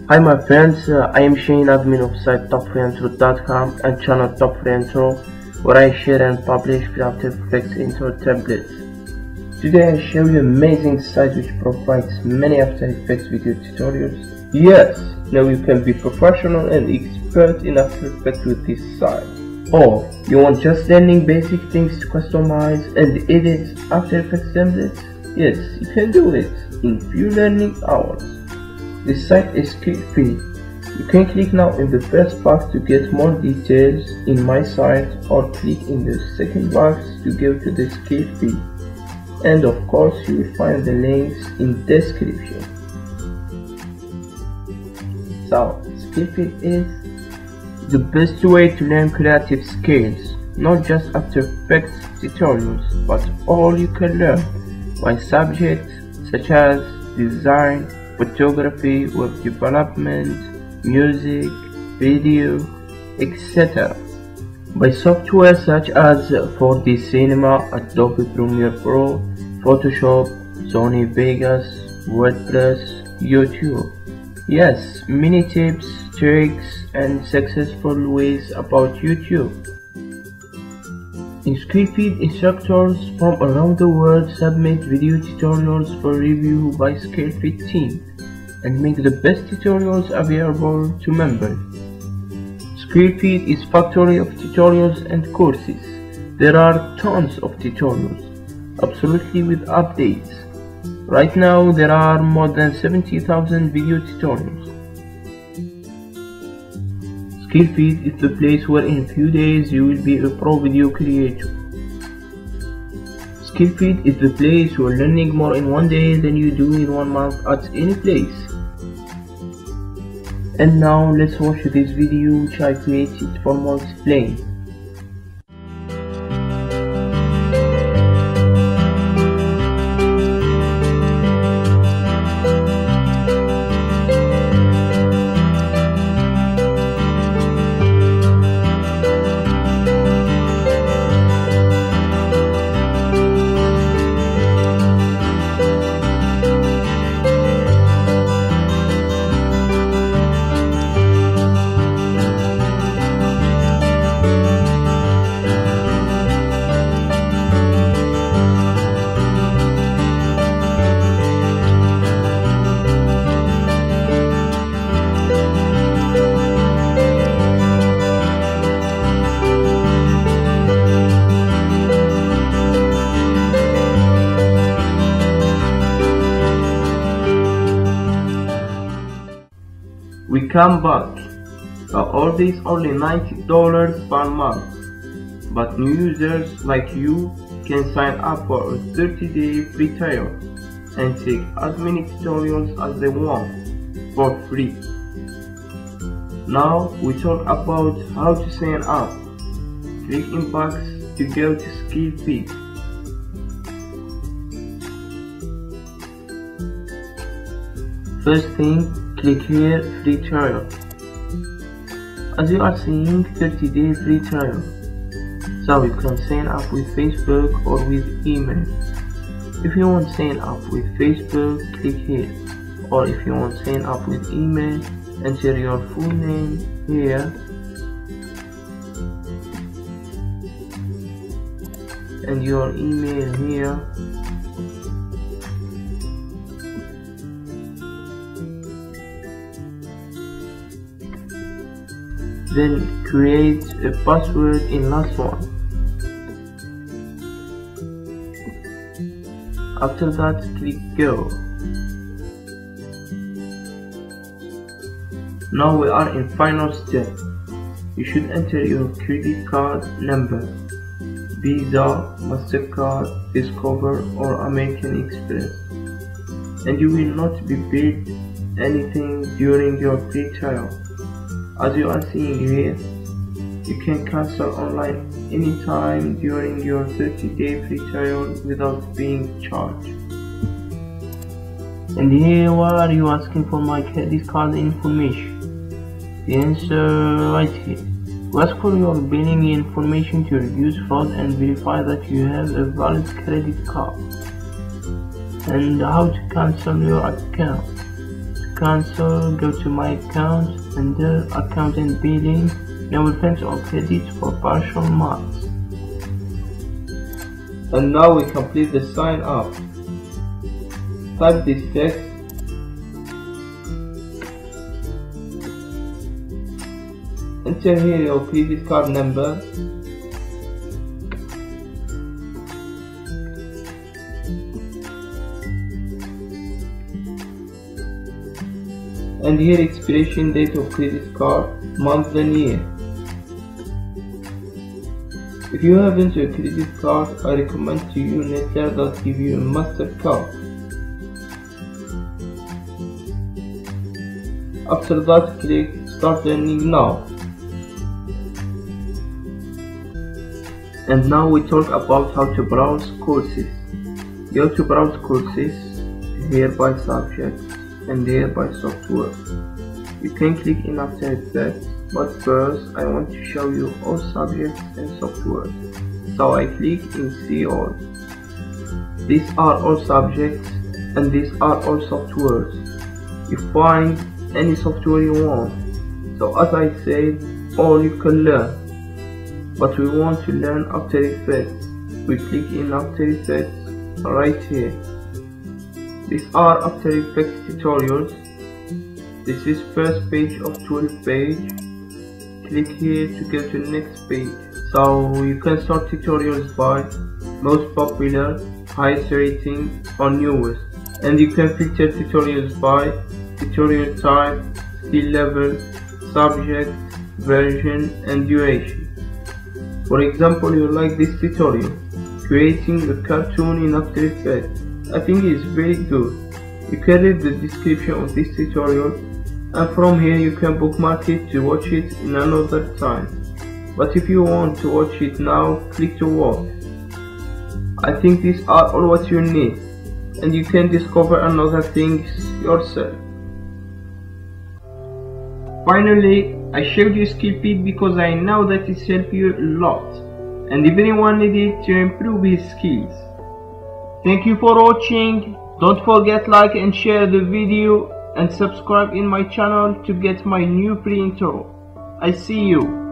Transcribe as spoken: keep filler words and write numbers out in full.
Hi my friends, uh, I am Shane, admin of site top free intro dot com and channel Top Free Intro, where I share and publish free After Effects intro templates. Today I show you an amazing site which provides many After Effects video tutorials. Yes, now you can be professional and expert in After Effects with this site. Or you want just learning basic things to customize and edit After Effects templates? Yes, you can do it in few learning hours. This site is click-free. You can click now in the first box to get more details in my site, or click in the second box to go to the skill feed. And of course you will find the links in description. So, skill feed is the best way to learn creative skills, not just After Effects tutorials, but all you can learn by subjects such as design, photography, web development, music, video, et cetera. By software such as four D Cinema, Adobe Premiere Pro, Photoshop, Sony Vegas, WordPress, YouTube. Yes, many tips, tricks, and successful ways about YouTube. In Skillfeed, instructors from around the world submit video tutorials for review by Skillfeed team and make the best tutorials available to members. Skillfeed is factory of tutorials and courses. There are tons of tutorials, absolutely with updates. Right now there are more than seventy thousand video tutorials. Skillfeed is the place where in a few days you will be a pro video creator. Skillfeed is the place where learning more in one day than you do in one month at any place. And now let's watch this video which I created for more explain. We come back. Uh, all this only ninety dollars per month, but new users like you can sign up for a thirty day free trial and take as many tutorials as they want for free. Now we talk about how to sign up. Click in box to go to Skillfeed. First thing, click here, free trial. As you are seeing, thirty day free trial. So you can sign up with Facebook or with email. If you want to sign up with Facebook, click here. Or if you want to sign up with email, enter your full name here. And your email here. Then create a password in last one. After that, click go. Now we are in final step. You should enter your credit card number, Visa, MasterCard, Discover or American Express, and you will not be paid anything during your free trial. As you are seeing here, you can cancel online anytime during your thirty day free trial without being charged. And here, why are you asking for my credit card information? The answer right here. We ask for your billing information to reduce fraud and verify that you have a valid credit card. And how to cancel your account. cancel, go to my account, and there account and billing, now we print on credit for partial months. And now we complete the sign up. Type this text, enter here your credit card number, and here expiration date of credit card, month and year. If you haven't a credit card, I recommend to you Netler that give you a MasterCard. After that, click Start Earning Now. And now we talk about how to browse courses. Go to browse courses, here by subject and here by software. You can click in After Effects, but first I want to show you all subjects and software. So I click in See All. These are all subjects and these are all softwares. You find any software you want. So as I said, all you can learn. But we want to learn After Effects. We click in After Effects right here. These are After Effects tutorials. This is first page of twelve page. Click here to go to the next page. So you can start tutorials by most popular, highest rating, or newest. And you can filter tutorials by tutorial type, skill level, subject, version, and duration. For example, you like this tutorial, creating a cartoon in After Effects. I think it's very good. You can read the description of this tutorial, and from here you can bookmark it to watch it in another time. But if you want to watch it now, click to watch. I think these are all what you need, and you can discover another things yourself. Finally, I showed you Skill Feed because I know that it helps you a lot, and if anyone needed to improve his skills. Thank you for watching. Don't forget like and share the video, and subscribe in my channel to get my new free intro. I see you.